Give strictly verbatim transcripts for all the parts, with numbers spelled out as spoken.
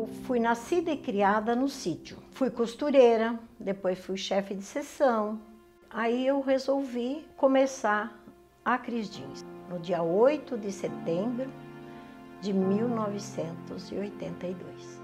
Eu fui nascida e criada no sítio. Fui costureira, depois fui chefe de seção. Aí eu resolvi começar a Cris Jeans, no dia oito de setembro de mil novecentos e oitenta e dois.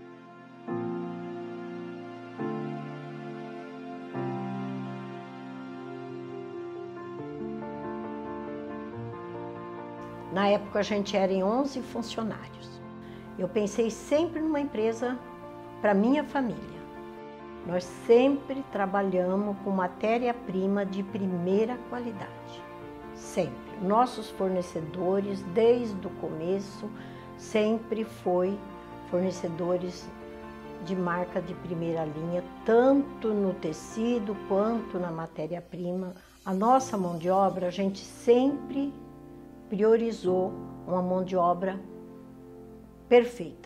Na época a gente era em onze funcionários. Eu pensei sempre numa empresa para minha família. Nós sempre trabalhamos com matéria-prima de primeira qualidade. Sempre. Nossos fornecedores, desde o começo, sempre foi fornecedores de marca de primeira linha, tanto no tecido quanto na matéria-prima. A nossa mão de obra, a gente sempre priorizou uma mão de obra perfeita.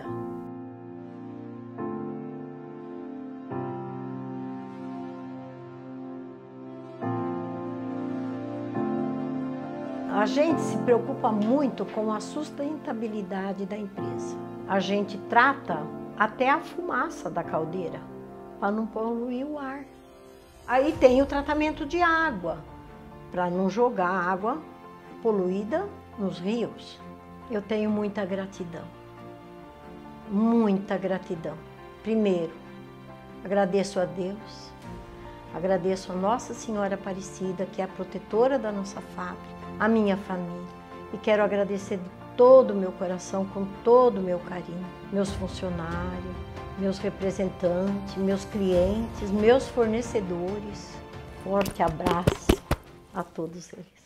A gente se preocupa muito com a sustentabilidade da empresa. A gente trata até a fumaça da caldeira, para não poluir o ar. Aí tem o tratamento de água, para não jogar água poluída nos rios. Eu tenho muita gratidão, muita gratidão. Primeiro, agradeço a Deus, agradeço a Nossa Senhora Aparecida, que é a protetora da nossa fábrica, a minha família, e quero agradecer de todo o meu coração, com todo o meu carinho, meus funcionários, meus representantes, meus clientes, meus fornecedores. Forte abraço a todos eles.